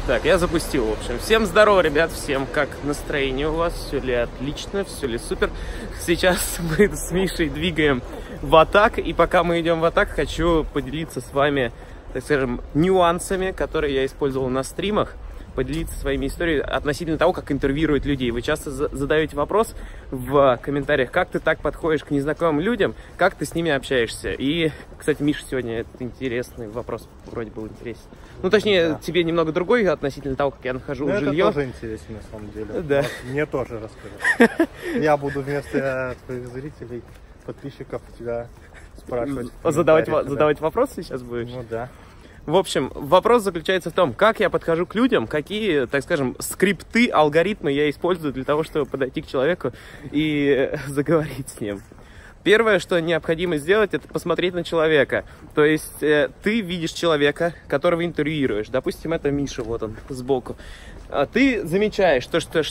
Так, я запустил, в общем. Всем здорово, ребят, всем как настроение у вас? Все ли отлично, все ли супер? Сейчас мы с Мишей двигаем в атак, и пока мы идем в атак, хочу поделиться с вами, так скажем, нюансами, которые я использовал на стримах, поделиться своими историями относительно того, как интервьюировать людей. Вы часто задаете вопрос в комментариях, как ты так подходишь к незнакомым людям, как ты с ними общаешься. И, кстати, Миша, сегодня этот интересный вопрос вроде был интересен. Ну, точнее, да. Тебе немного другой относительно того, как я нахожу жилье. Это тоже интересно, на самом деле. Да. Мне тоже расскажи. Я буду вместо твоих зрителей, подписчиков тебя спрашивать. Задавать вопросы сейчас будешь? Ну да. В общем, вопрос заключается в том, как я подхожу к людям, какие, так скажем, скрипты, алгоритмы я использую для того, чтобы подойти к человеку и заговорить с ним. Первое, что необходимо сделать, это посмотреть на человека. То есть ты видишь человека, которого интервьюируешь. Допустим, это Миша, вот он сбоку. Ты замечаешь,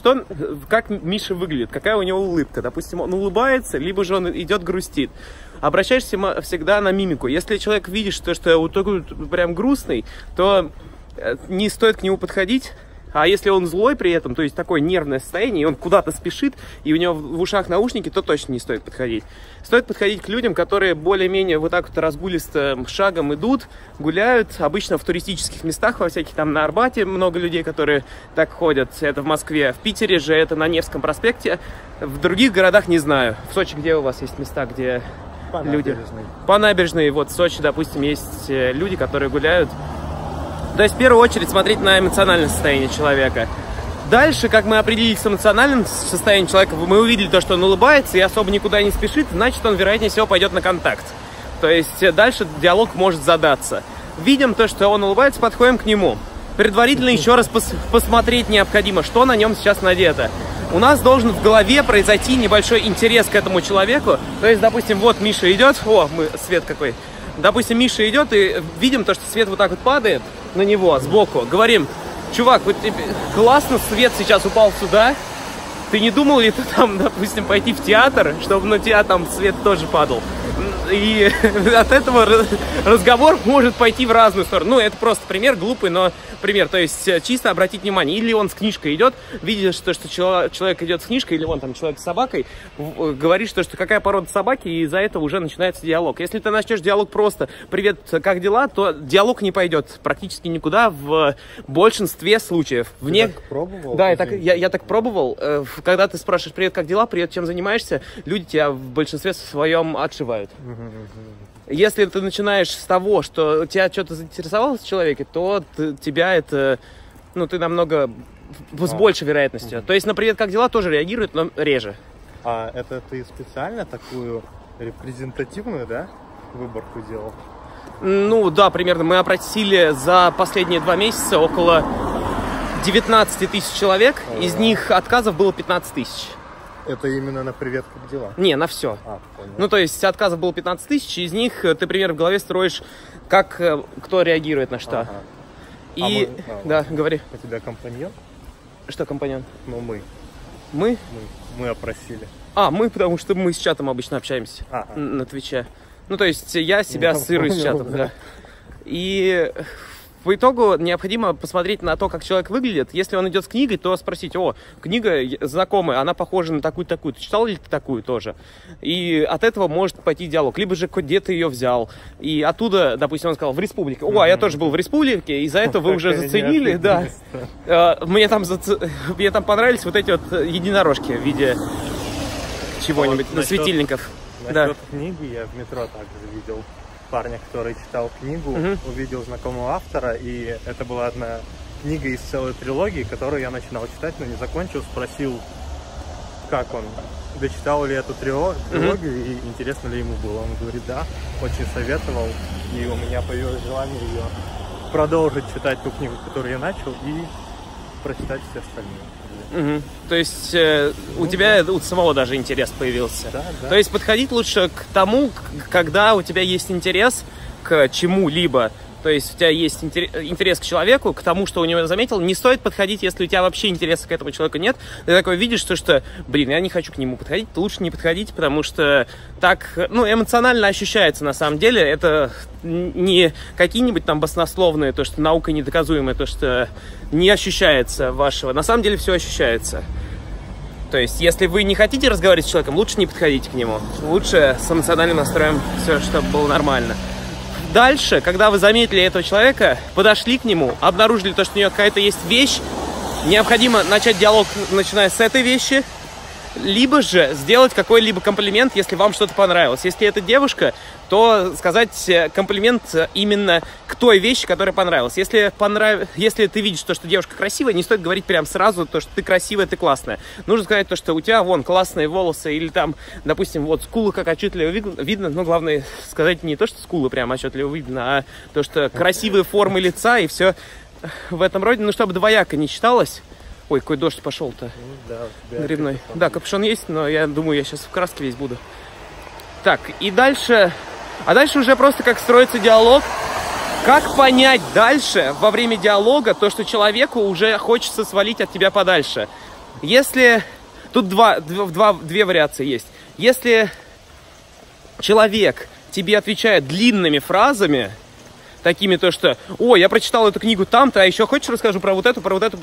как Миша выглядит, какая у него улыбка. Допустим, он улыбается, либо же он идет грустит. Обращаешься всегда на мимику. Если человек видит, что вот такой прям грустный, то не стоит к нему подходить. А если он злой при этом, то есть такое нервное состояние, и он куда-то спешит, и у него в ушах наушники, то точно не стоит подходить. Стоит подходить к людям, которые более-менее вот так вот разгулистым шагом идут, гуляют. Обычно в туристических местах, во всяких там на Арбате много людей, которые так ходят. Это в Москве. В Питере же это на Невском проспекте. В других городах не знаю. В Сочи где у вас есть места, где люди? По набережной. Вот в Сочи, допустим, есть люди, которые гуляют. То есть, в первую очередь, смотреть на эмоциональное состояние человека. Дальше, как мы определились с эмоциональным состоянием человека, мы увидели то, что он улыбается и особо никуда не спешит, значит, он, вероятнее всего, пойдет на контакт. То есть, дальше диалог может задаться. Видим то, что он улыбается, подходим к нему. Предварительно еще раз посмотреть необходимо, что на нем сейчас надето. У нас должен в голове произойти небольшой интерес к этому человеку. То есть, допустим, вот Миша идет, свет какой. Допустим, Миша идет, и видим то, что свет вот так вот падает на него сбоку. Говорим: чувак, вот классно, свет сейчас упал сюда. Ты не думал ли ты там, допустим, пойти в театр, чтобы на тебя там свет тоже падал? И от этого разговор может пойти в разную сторону. Ну, это просто пример, глупый, но пример. То есть чисто обратить внимание. Или он с книжкой идет, видишь, что человек идет с книжкой, или вон там человек с собакой, говорит, что какая порода собаки, и из-за этого уже начинается диалог. Если ты начнешь диалог просто «Привет, как дела?», то диалог не пойдет практически никуда в большинстве случаев. Ты так пробовал? Да, я так пробовал. Когда ты спрашиваешь «Привет, как дела?», «Привет, чем занимаешься?», люди тебя в большинстве своем отшивают. Если ты начинаешь с того, что тебя что-то заинтересовало в человеке, то тебя это, ты намного с большей вероятностью. То есть на «Привет, как дела?» тоже реагируют, но реже. А это ты специально такую репрезентативную, да, выборку делал? Ну да, примерно. Мы опросили за последние 2 месяца около 19 тысяч человек, из них отказов было 15 тысяч. Это именно на «Привет, как дела»? Не, на все. Понял. Ну, то есть отказов было 15 тысяч, из них ты, примерно, в голове строишь, кто реагирует на что. Ага. И... Да, говори. У тебя компаньон? Что компаньон? Ну, мы. Мы? Мы опросили. Мы, потому что мы с чатом обычно общаемся на Твиче. Ну, то есть я себя ассоциирую с чатом, да. И... По итогу необходимо посмотреть на то, как человек выглядит. Если он идет с книгой, то спросить: книга знакомая, она похожа на такую-такую. Ты читал ли ты такую тоже? И от этого может пойти диалог. Либо же где ты ее взял. И оттуда, допустим, он сказал: в республике. А я тоже был в республике, и за это вы уже заценили. Да. Мне там понравились вот эти вот единорожки в виде чего-нибудь, светильников. Насчет книги я в метро также видел парня, который читал книгу, увидел знакомого автора, и это была одна книга из целой трилогии, которую я начинал читать, но не закончил, спросил, как он, дочитал ли эту трилогию, и интересно ли ему было. Он говорит: да, очень советовал, и у меня появилось желание ее продолжить читать ту книгу, которую я начал, и прочитать все остальные. То есть у тебя у самого даже интерес появился. Да. То есть подходить лучше к тому, когда у тебя есть интерес к чему-либо, То есть у тебя есть интерес к человеку, к тому, что у него заметил. Не стоит подходить, если у тебя вообще интереса к этому человеку нет. Ты такой видишь, что блин, я не хочу к нему подходить. Лучше не подходить, потому что так, ну, эмоционально ощущается на самом деле. Это не какие-нибудь там баснословные, то, что наука недоказуемая, то, что не ощущается вашего. На самом деле все ощущается. То есть, если вы не хотите разговаривать с человеком, лучше не подходите к нему. Лучше с эмоциональным настроем все, чтобы было нормально. Дальше, когда вы заметили этого человека, подошли к нему, обнаружили то, что у него какая-то есть вещь, необходимо начать диалог, начиная с этой вещи, либо же сделать какой-либо комплимент, если вам что-то понравилось. Если это девушка, то сказать комплимент именно к той вещи, которая понравилась. Если ты видишь то, что девушка красивая, не стоит говорить прям сразу то, что ты красивая, ты классная. Нужно сказать то, что у тебя вон классные волосы, или там, допустим, вот скулы как отчетливо видно, но главное сказать не то, что скулы прям отчетливо видно, а то, что красивые формы лица и все в этом роде, ну, чтобы двояко не читалось. Ой, какой дождь пошел-то. Грибной. Да, капюшон есть, но я думаю, я сейчас в краске весь буду. Так, и дальше... А дальше уже просто как строится диалог. Как понять дальше, во время диалога, то, что человеку уже хочется свалить от тебя подальше. Если... Тут две вариации есть. Если человек тебе отвечает длинными фразами, такими то, что, ой, я прочитал эту книгу там-то, а еще хочешь расскажу про вот эту,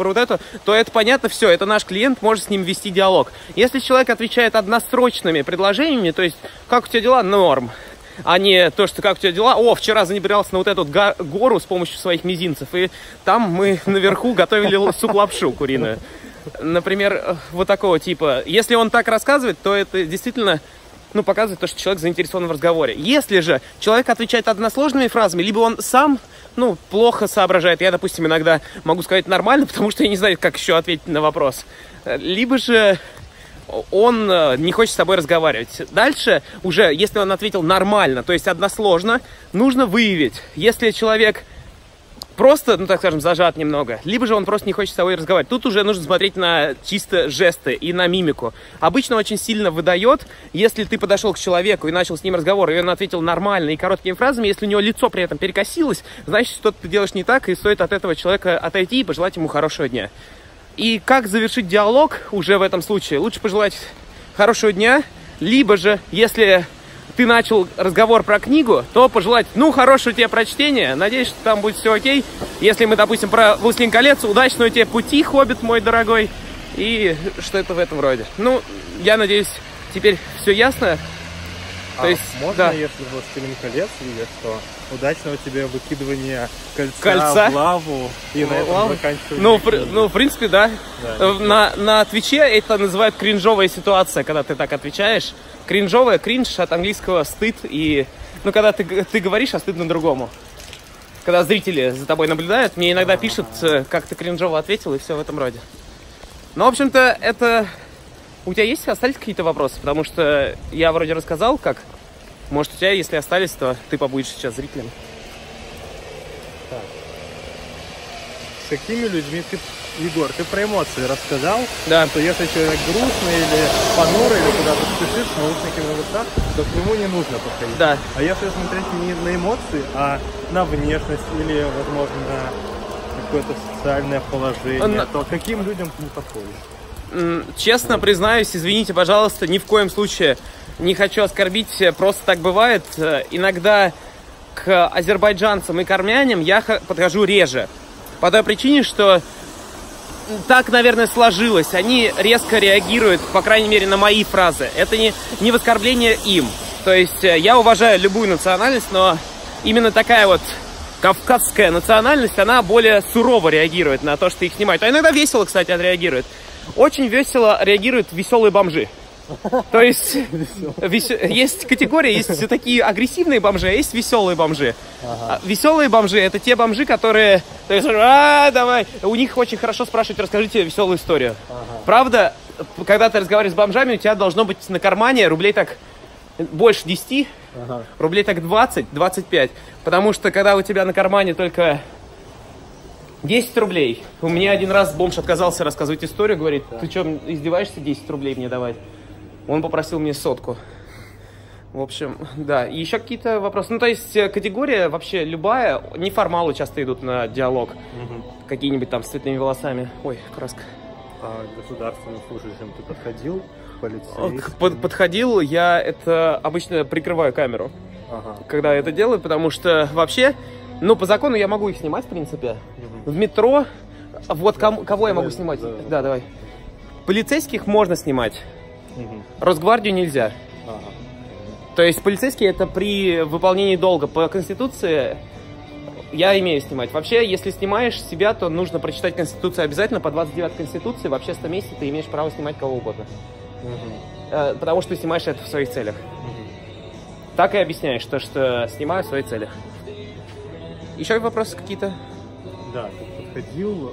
то это понятно, все, это наш клиент, может с ним вести диалог. Если человек отвечает однострочными предложениями, то есть, как у тебя дела? Норм. А не то, что как у тебя дела? О, вчера занебирался на вот эту гору с помощью своих мизинцев, и там мы наверху готовили суп-лапшу куриную. Например, вот такого типа. Если он так рассказывает, то это действительно... Ну, показывает то, что человек заинтересован в разговоре. Если же человек отвечает односложными фразами, либо он сам, ну, плохо соображает. Я, допустим, иногда могу сказать нормально, потому что я не знаю, как еще ответить на вопрос. Либо же он не хочет с тобой разговаривать. Дальше уже, если он ответил нормально, то есть односложно, нужно выявить. Если человек просто, ну, так скажем, зажат немного, либо же он просто не хочет с тобой разговаривать. Тут уже нужно смотреть на чисто жесты и на мимику. Обычно очень сильно выдает, если ты подошел к человеку и начал с ним разговор, и он ответил нормально и короткими фразами, если у него лицо при этом перекосилось, значит, что-то ты делаешь не так, и стоит от этого человека отойти и пожелать ему хорошего дня. И как завершить диалог уже в этом случае? Лучше пожелать хорошего дня, либо же, если... ты начал разговор про книгу, то пожелать, ну, хорошего тебе прочтения, надеюсь, что там будет все окей. Если мы, допустим, про «Властелин колец», удачного тебе пути, хоббит мой дорогой, и что-то в этом роде. Ну, я надеюсь, теперь все ясно. То есть, можно, да, если «Властелин колец» видишь, что удачного тебе выкидывания кольца в лаву, и на этом заканчивается. Ну, в принципе, да. На Твиче это называют кринжовая ситуация, когда ты так отвечаешь. Кринжовая, кринж от английского стыд. И, ну, когда ты говоришь, а стыдно другому. Когда зрители за тобой наблюдают, мне иногда пишут, как ты кринжово ответил, и все в этом роде. Ну, в общем-то, это... У тебя остались какие-то вопросы? Потому что я вроде рассказал, как. Может, у тебя, если остались, то ты побудешь сейчас зрителем. Так. С какими людьми ты... Егор, ты про эмоции рассказал? Да. Что если человек грустный или понурый, или куда-то спешит, с наушниками в ушах, то к нему не нужно подходить. Да. А если смотреть не на эмоции, а на внешность или, возможно, на какое-то социальное положение, то каким людям ты не подходишь? Честно признаюсь, извините, пожалуйста, ни в коем случае не хочу оскорбить, просто так бывает. Иногда к азербайджанцам и к армянам я подхожу реже. По той причине, что так, наверное, сложилось. Они резко реагируют, по крайней мере, на мои фразы. Это не в оскорбление им. То есть я уважаю любую национальность, но именно такая вот кавказская национальность, она более сурово реагирует на то, что их снимают. А иногда весело, кстати, отреагирует. Очень весело реагируют веселые бомжи. То есть есть категории, есть такие агрессивные бомжи, а есть веселые бомжи. Ага. Веселые бомжи — это те бомжи, которые, то есть, давай, у них очень хорошо спрашивать, расскажите веселую историю. Ага. Правда, когда ты разговариваешь с бомжами, у тебя должно быть на кармане рублей так больше 10, ага, рублей так 20-25, потому что когда у тебя на кармане только 10 рублей, у меня один раз бомж отказался рассказывать историю, говорит, ты что, издеваешься, 10 рублей мне давать? Он попросил мне 100. В общем, да. И еще какие-то вопросы. Ну, то есть категория вообще любая, неформалы часто идут на диалог. Какие-нибудь там с цветными волосами. Ой, краска. А государственным служащим ты подходил? Полицейским? Подходил, я это обычно прикрываю камеру, когда это делаю, потому что вообще, ну, по закону я могу их снимать, в принципе. В метро, вот кого я могу снимать? Да, давай. Полицейских можно снимать, Росгвардию нельзя. То есть полицейские это при выполнении долга по Конституции я имею снимать. Вообще, если снимаешь себя, то нужно прочитать Конституцию обязательно. По 29 Конституции в общественном месте ты имеешь право снимать кого угодно. Потому что ты снимаешь это в своих целях. Так и объясняешь, что снимаю в своих целях. Еще вопросы какие-то? Да, ты подходил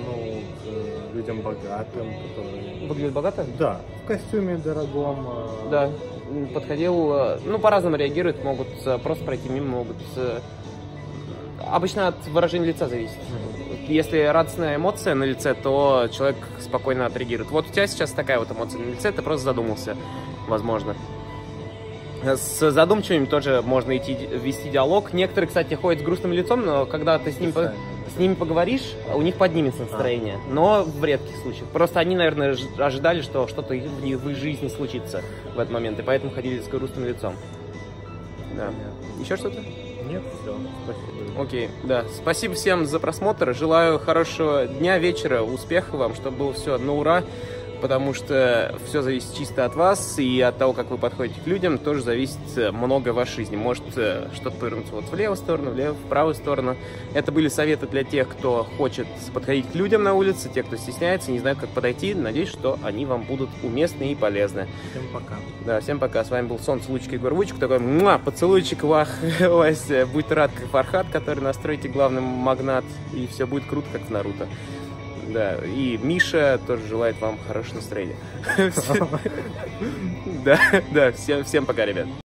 к людям богатым, которые... Выглядят богато? Да, в костюме дорогом. Да, подходил, ну, по-разному реагируют, могут просто пройти мимо, могут... Обычно от выражения лица зависит. Если радостная эмоция на лице, то человек спокойно отреагирует. Вот у тебя сейчас такая вот эмоция на лице, ты просто задумался, возможно. С задумчивыми тоже можно вести диалог. Некоторые, кстати, ходят с грустным лицом, но когда ты с ними поговоришь, у них поднимется настроение. Но в редких случаях. Просто они, наверное, ожидали, что что-то в их жизни случится в этот момент, и поэтому ходили с грустным лицом. Да. Еще что-то? Нет, все, спасибо. Окей, да. Спасибо всем за просмотр. Желаю хорошего дня, вечера, успехов вам, чтобы было все на ура. Потому что все зависит чисто от вас, и от того, как вы подходите к людям, тоже зависит много в вашей жизни. Может что-то повернуться вот в левую сторону, в правую сторону. Это были советы для тех, кто хочет подходить к людям на улице, те, кто стесняется, не знает, как подойти. Надеюсь, что они вам будут уместны и полезны. Всем пока. Да, всем пока. С вами был Солнце, Лучик, Егор Вучик. Такой поцелуйчик, вах, Вася. Будь рад, как Фархат, который настроите главный магнат, и все будет круто, как в Наруто. Да, и Миша тоже желает вам хорошего настроения. Да, всем пока, ребят.